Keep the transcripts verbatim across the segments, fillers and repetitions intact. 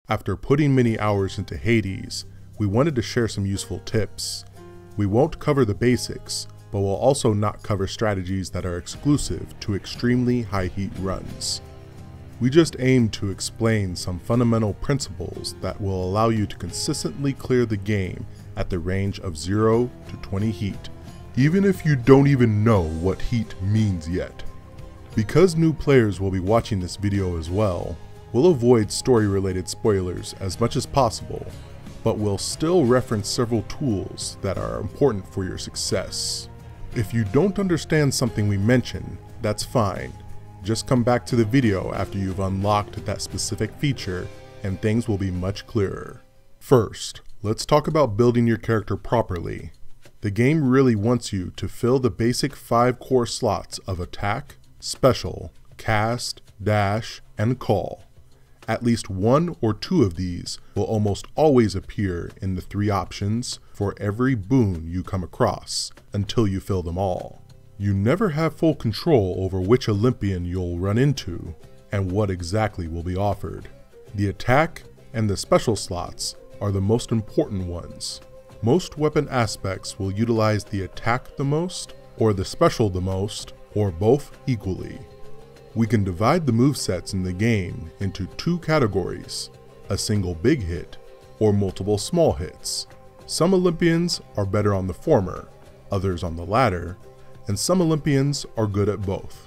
After putting many hours into Hades, we wanted to share some useful tips. We won't cover the basics, but we'll also not cover strategies that are exclusive to extremely high heat runs. We just aim to explain some fundamental principles that will allow you to consistently clear the game at the range of zero to twenty heat, even if you don't even know what heat means yet. Because new players will be watching this video as well, we'll avoid story-related spoilers as much as possible, but we'll still reference several tools that are important for your success. If you don't understand something we mention, that's fine. Just come back to the video after you've unlocked that specific feature and things will be much clearer. First, let's talk about building your character properly. The game really wants you to fill the basic five core slots of attack, special, cast, dash, and call. At least one or two of these will almost always appear in the three options for every boon you come across until you fill them all. You never have full control over which Olympian you'll run into and what exactly will be offered. The attack and the special slots are the most important ones. Most weapon aspects will utilize the attack the most, or the special the most, or both equally. We can divide the movesets in the game into two categories, a single big hit or multiple small hits. Some Olympians are better on the former, others on the latter, and some Olympians are good at both.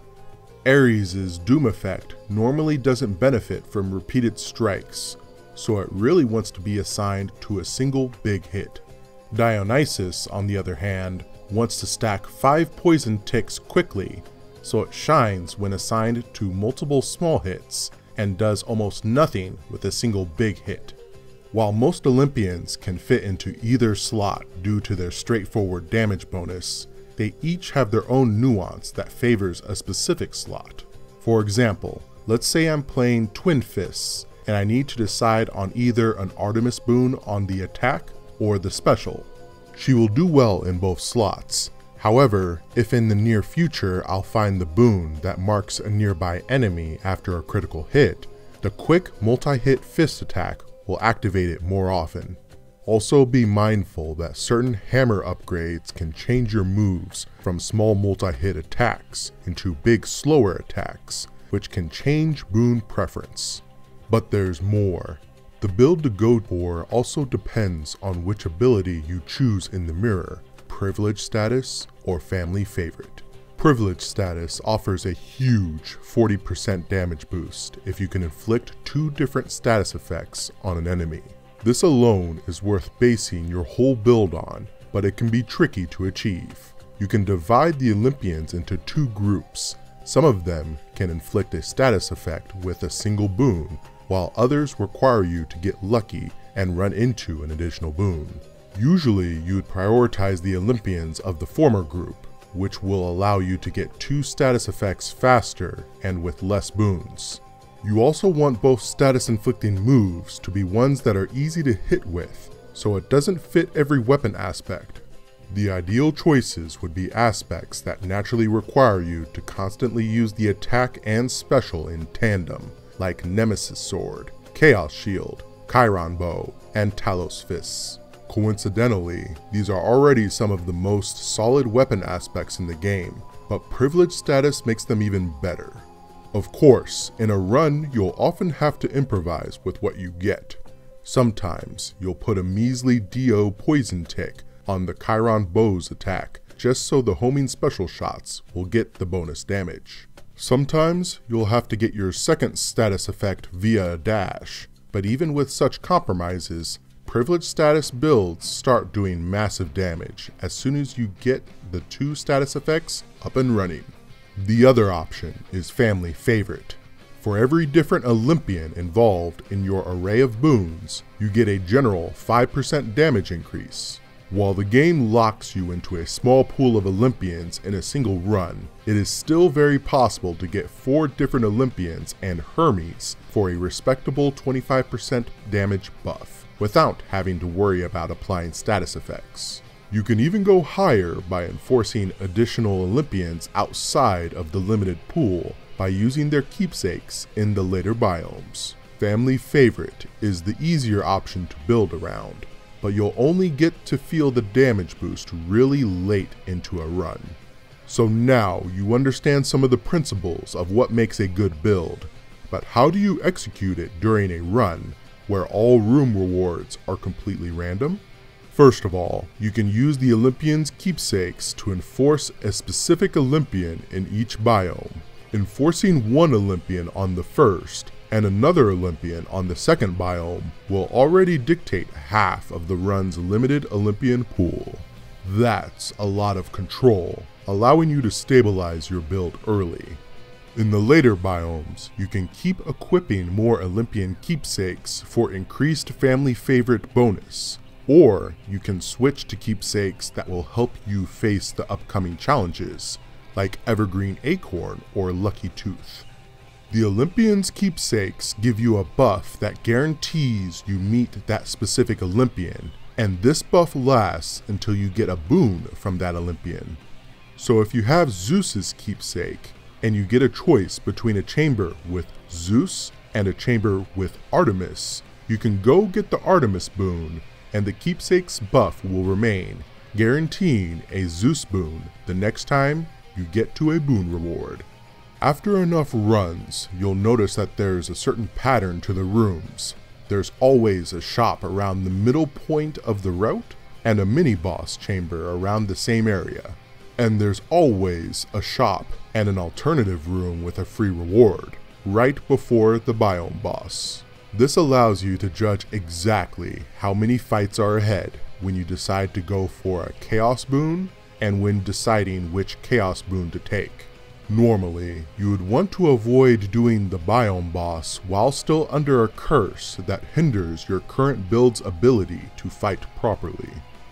Ares' Doom effect normally doesn't benefit from repeated strikes, so it really wants to be assigned to a single big hit. Dionysus, on the other hand, wants to stack five poison ticks quickly, so it shines when assigned to multiple small hits and does almost nothing with a single big hit. While most Olympians can fit into either slot due to their straightforward damage bonus, they each have their own nuance that favors a specific slot. For example, let's say I'm playing Twin Fists and I need to decide on either an Artemis boon on the attack or the special. She will do well in both slots. However, if in the near future I'll find the boon that marks a nearby enemy after a critical hit, the quick multi-hit fist attack will activate it more often. Also be mindful that certain hammer upgrades can change your moves from small multi-hit attacks into big slower attacks, which can change boon preference. But there's more. The build to go for also depends on which ability you choose in the mirror, privilege status or family favorite. Privilege status offers a huge forty percent damage boost if you can inflict two different status effects on an enemy. This alone is worth basing your whole build on, but it can be tricky to achieve. You can divide the Olympians into two groups. Some of them can inflict a status effect with a single boon, while others require you to get lucky and run into an additional boon. Usually you would prioritize the Olympians of the former group, which will allow you to get two status effects faster and with less boons. You also want both status inflicting moves to be ones that are easy to hit with, so it doesn't fit every weapon aspect. The ideal choices would be aspects that naturally require you to constantly use the attack and special in tandem, like Nemesis Sword, Chaos Shield, Chiron Bow, and Talos Fists. Coincidentally, these are already some of the most solid weapon aspects in the game, but privilege status makes them even better. Of course, in a run, you'll often have to improvise with what you get. Sometimes, you'll put a measly D O poison tick on the Chiron Bow's attack, just so the homing special shots will get the bonus damage. Sometimes, you'll have to get your second status effect via a dash, but even with such compromises, privilege status builds start doing massive damage as soon as you get the two status effects up and running. The other option is family favorite. For every different Olympian involved in your array of boons, you get a general five percent damage increase. While the game locks you into a small pool of Olympians in a single run, it is still very possible to get four different Olympians and Hermes for a respectable twenty-five percent damage buff, without having to worry about applying status effects. You can even go higher by enforcing additional Olympians outside of the limited pool by using their keepsakes in the later biomes. family favorite is the easier option to build around, but you'll only get to feel the damage boost really late into a run. So now you understand some of the principles of what makes a good build, but how do you execute it during a run where all room rewards are completely random? First of all, you can use the Olympian's keepsakes to enforce a specific Olympian in each biome. Enforcing one Olympian on the first and another Olympian on the second biome will already dictate half of the run's limited Olympian pool. That's a lot of control, allowing you to stabilize your build early. In the later biomes, you can keep equipping more Olympian keepsakes for increased family favorite bonus, or you can switch to keepsakes that will help you face the upcoming challenges, like Evergreen Acorn or Lucky Tooth. The Olympian's keepsakes give you a buff that guarantees you meet that specific Olympian, and this buff lasts until you get a boon from that Olympian. So if you have Zeus's keepsake, and you get a choice between a chamber with Zeus and a chamber with Artemis, you can go get the Artemis boon, and the keepsake's buff will remain, guaranteeing a Zeus boon the next time you get to a boon reward. After enough runs, you'll notice that there's a certain pattern to the rooms. There's always a shop around the middle point of the route, and a mini-boss chamber around the same area. And there's always a shop and an alternative room with a free reward, right before the biome boss. This allows you to judge exactly how many fights are ahead when you decide to go for a Chaos boon and when deciding which Chaos boon to take. Normally, you would want to avoid doing the biome boss while still under a curse that hinders your current build's ability to fight properly.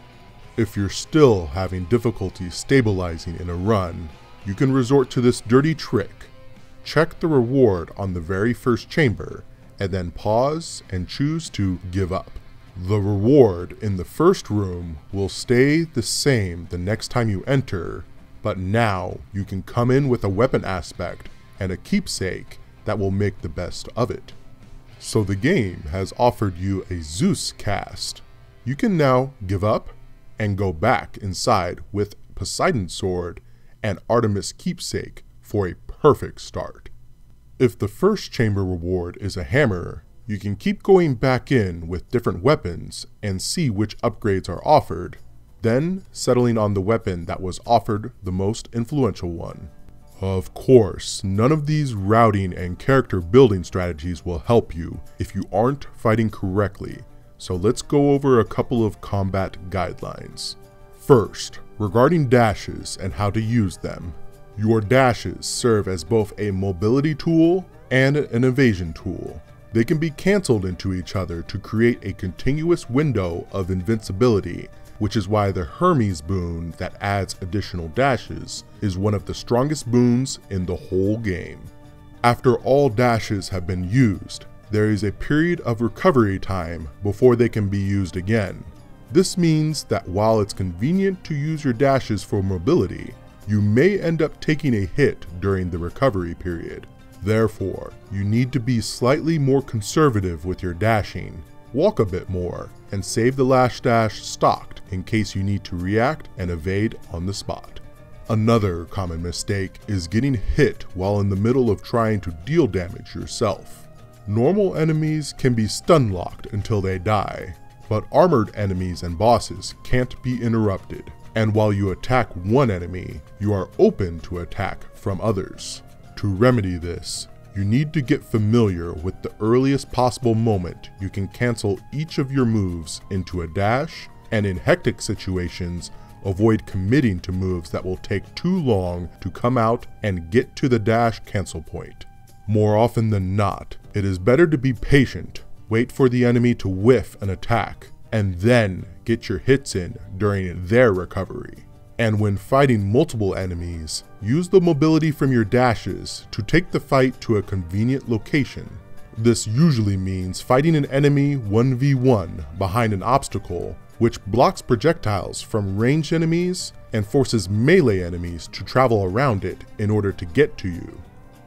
If you're still having difficulty stabilizing in a run, you can resort to this dirty trick. Check the reward on the very first chamber, and then pause and choose to give up. The reward in the first room will stay the same the next time you enter, but now you can come in with a weapon aspect and a keepsake that will make the best of it. So the game has offered you a Zeus cast. You can now give up and go back inside with Poseidon's sword and Artemis keepsake for a perfect start. If the first chamber reward is a hammer, you can keep going back in with different weapons and see which upgrades are offered, then settling on the weapon that was offered the most influential one. Of course, none of these routing and character building strategies will help you if you aren't fighting correctly, so let's go over a couple of combat guidelines. First, regarding dashes and how to use them. Your dashes serve as both a mobility tool and an evasion tool. They can be canceled into each other to create a continuous window of invincibility, which is why the Hermes boon that adds additional dashes is one of the strongest boons in the whole game. After all dashes have been used, there is a period of recovery time before they can be used again. This means that while it's convenient to use your dashes for mobility, you may end up taking a hit during the recovery period. Therefore, you need to be slightly more conservative with your dashing, walk a bit more, and save the last dash stocked in case you need to react and evade on the spot. Another common mistake is getting hit while in the middle of trying to deal damage yourself. Normal enemies can be stun locked until they die, but armored enemies and bosses can't be interrupted, and while you attack one enemy, you are open to attack from others. To remedy this, you need to get familiar with the earliest possible moment you can cancel each of your moves into a dash, and in hectic situations, avoid committing to moves that will take too long to come out and get to the dash cancel point. More often than not, it is better to be patient, wait for the enemy to whiff an attack, and then get your hits in during their recovery. And when fighting multiple enemies, use the mobility from your dashes to take the fight to a convenient location. This usually means fighting an enemy one v one behind an obstacle, which blocks projectiles from ranged enemies and forces melee enemies to travel around it in order to get to you.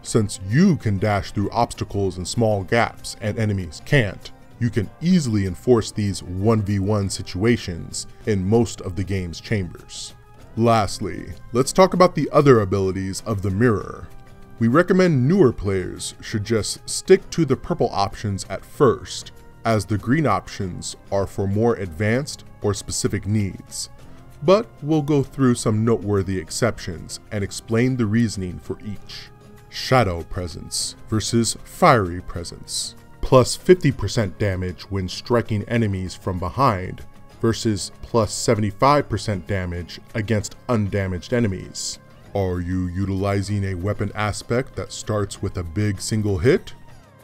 Since you can dash through obstacles and small gaps and enemies can't, you can easily enforce these one v one situations in most of the game's chambers. Lastly, let's talk about the other abilities of the mirror. We recommend newer players should just stick to the purple options at first, as the green options are for more advanced or specific needs. But we'll go through some noteworthy exceptions and explain the reasoning for each. Shadow Presence versus Fiery Presence. Plus fifty percent damage when striking enemies from behind versus plus seventy-five percent damage against undamaged enemies. Are you utilizing a weapon aspect that starts with a big single hit?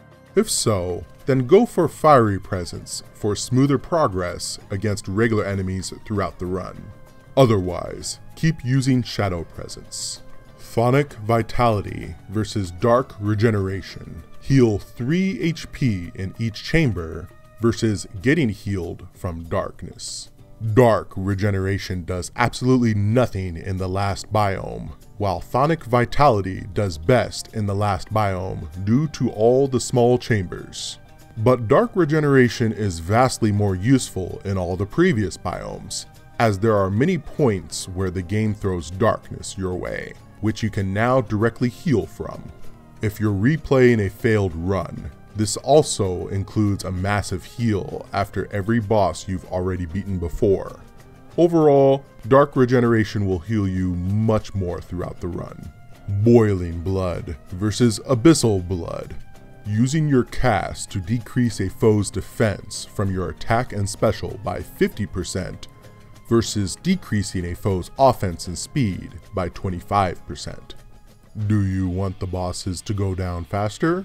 If so, then go for Fiery Presence for smoother progress against regular enemies throughout the run. Otherwise, keep using Shadow Presence. Phonic Vitality versus Dark Regeneration. Heal three H P in each chamber versus getting healed from darkness. Dark Regeneration does absolutely nothing in the last biome, while Phonic Vitality does best in the last biome due to all the small chambers. But Dark Regeneration is vastly more useful in all the previous biomes, as there are many points where the game throws darkness your way, which you can now directly heal from. If you're replaying a failed run, this also includes a massive heal after every boss you've already beaten before. Overall, Dark Regeneration will heal you much more throughout the run. Boiling Blood versus Abyssal Blood. Using your cast to decrease a foe's defense from your attack and special by fifty percent versus decreasing a foe's offense and speed by twenty-five percent. Do you want the bosses to go down faster?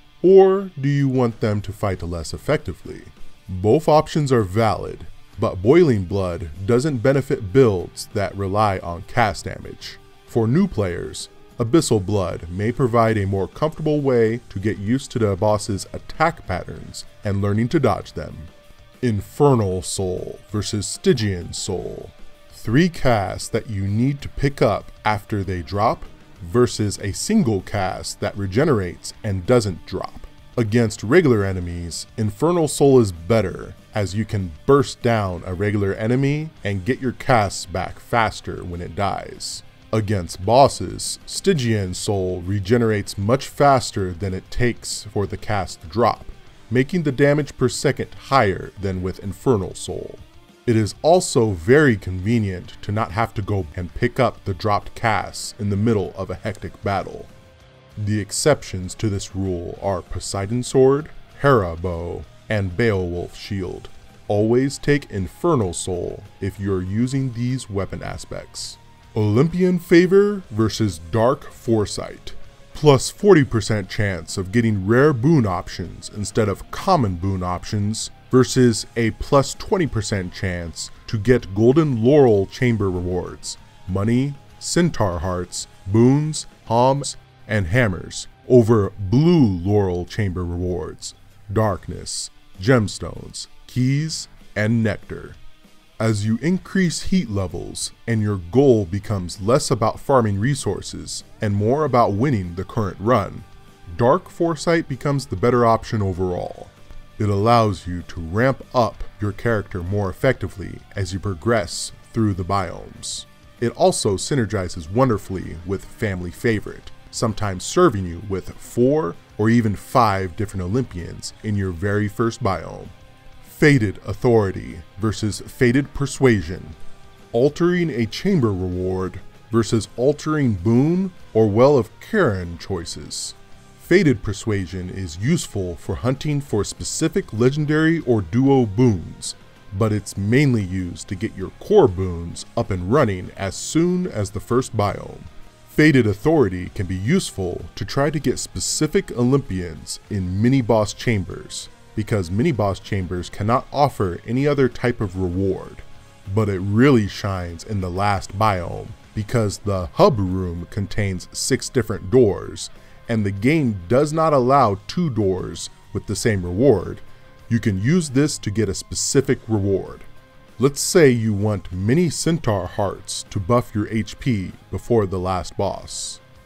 Or do you want them to fight less effectively? Both options are valid, but Boiling Blood doesn't benefit builds that rely on cast damage. For new players, Abyssal Blood may provide a more comfortable way to get used to the boss's attack patterns and learning to dodge them. Infernal Soul versus Stygian Soul. Three casts that you need to pick up after they drop versus a single cast that regenerates and doesn't drop. Against regular enemies, Infernal Soul is better, as you can burst down a regular enemy and get your casts back faster when it dies. Against bosses, Stygian Soul regenerates much faster than it takes for the cast to drop, making the damage per second higher than with Infernal Soul. It is also very convenient to not have to go and pick up the dropped casts in the middle of a hectic battle. The exceptions to this rule are Poseidon Sword, Hera Bow, and Beowulf Shield. Always take Infernal Soul if you're using these weapon aspects. Olympian Favor versus Dark Foresight. Plus forty percent chance of getting rare boon options instead of common boon options versus a plus twenty percent chance to get Golden Laurel Chamber rewards, money, Centaur Hearts, boons, homs, and hammers over Blue Laurel Chamber rewards, darkness, gemstones, keys, and nectar. As you increase heat levels and your goal becomes less about farming resources and more about winning the current run, Dark Foresight becomes the better option overall. It allows you to ramp up your character more effectively as you progress through the biomes. It also synergizes wonderfully with Family Favorite, sometimes serving you with four or even five different Olympians in your very first biome. Fated Authority versus Fated Persuasion. Altering a chamber reward versus altering boon or Well of Charon choices. Fated Persuasion is useful for hunting for specific legendary or duo boons, but it's mainly used to get your core boons up and running as soon as the first biome. Fated Authority can be useful to try to get specific Olympians in mini-boss chambers, because mini-boss chambers cannot offer any other type of reward, but it really shines in the last biome because the hub room contains six different doors, and the game does not allow two doors with the same reward. You can use this to get a specific reward. Let's say you want many Centaur Hearts to buff your H P before the last boss.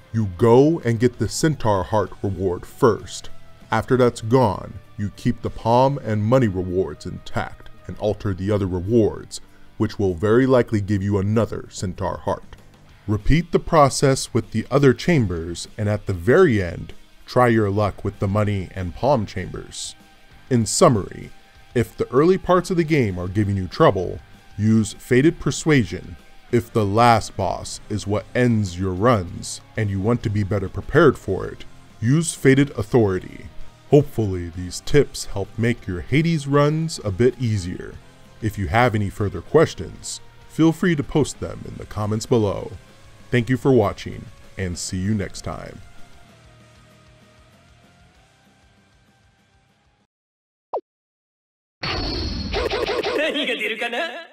You go and get the Centaur Heart reward first. After that's gone, you keep the Palm and Money rewards intact and alter the other rewards, which will very likely give you another Centaur Heart. Repeat the process with the other chambers, and at the very end, try your luck with the Money and Palm chambers. In summary, if the early parts of the game are giving you trouble, use Fated Persuasion. If the last boss is what ends your runs, and you want to be better prepared for it, use Fated Authority. Hopefully these tips help make your Hades runs a bit easier. If you have any further questions, feel free to post them in the comments below. Thank you for watching, and see you next time. 何が出るかな